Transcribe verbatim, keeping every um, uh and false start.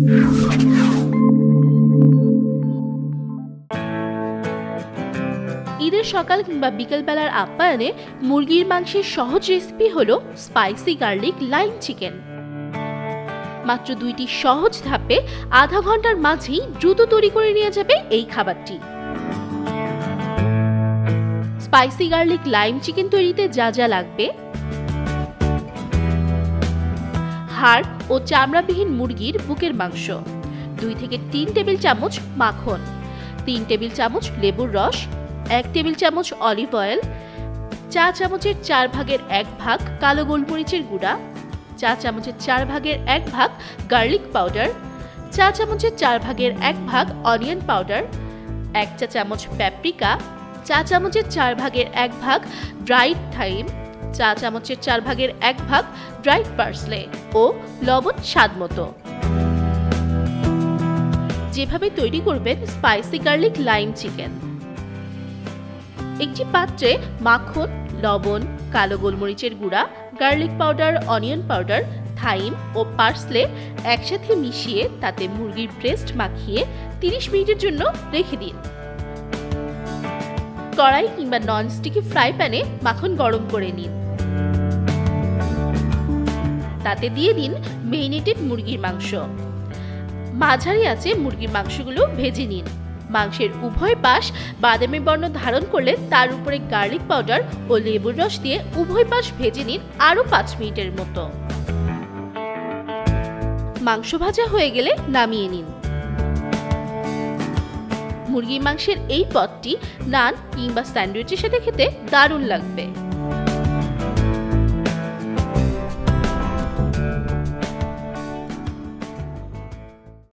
ঈদের সকাল কিংবা বিকেলবেলার আপ্যায়নে মুরগির মাংসের সহজ রেসিপি হলো স্পাইসি গার্লিক লাইম চিকেন। মাত্র দুইটি সহজ ধাপে আধা ঘন্টার মাঝেই দ্রুত তৈরি করে নিয়ে যাবে এই খাবারটি। স্পাইসি গার্লিক লাইম চিকেন তৈরিতে যা যা লাগবে: হাড় ও চামড়াবিহীন মুরগির বুকের মাংস, দুই থেকে তিন টেবিল চামচ মাখন, তিন টেবিল চামচ লেবুর রস, এক টেবিল চামচ অলিভ অয়েল, চা চামচের চার ভাগের এক ভাগ কালো গোলমরিচের গুঁড়া, চা চামচের চার ভাগের এক ভাগ গার্লিক পাউডার, চা চামচের চার ভাগের এক ভাগ অনিয়ন পাউডার, এক চা চামচ প্যাপ্রিকা, চা চামচের চার ভাগের এক ভাগ ড্রাইড থাইম, চা চামচের চার ভাগের এক ভাগ ড্রাইড পার্সলে ও লবণ স্বাদমতো। যেভাবে তৈরি করবেন স্পাইসি গার্লিক লাইম চিকেন: একটি পাত্রে মাখন, লবণ, কালো গোলমরিচের গুঁড়া, garlic powder, onion powder, thyme ও পার্সলে একসাথে মিশিয়ে তাতে মুরগির ব্রেস্ট মাখিয়ে তিরিশ মিনিটের জন্য রেখে দিন। কড়াই কিংবা ননস্টিকি ফ্রাই প্যানে মাখন গরম করে নিন। তাতে দিয়ে দিন মেরিনেটেড মুরগির মাংস। মাঝারি আঁচে মুরগির মাংসগুলো ভেজে নিন। মাংসের উভয় পাশ বাদামি বর্ণ ধারণ করলে তার উপরে গার্লিক পাউডার ও লেবুর রস দিয়ে উভয় পাশ ভেজে নিন আরো পাঁচ মিনিটের মতো। মাংস ভাজা হয়ে গেলে নামিয়ে নিন। মুরগির মাংসের এই পদটি নান কিংবা স্যান্ডউইচের সাথে খেতে দারুণ লাগবে।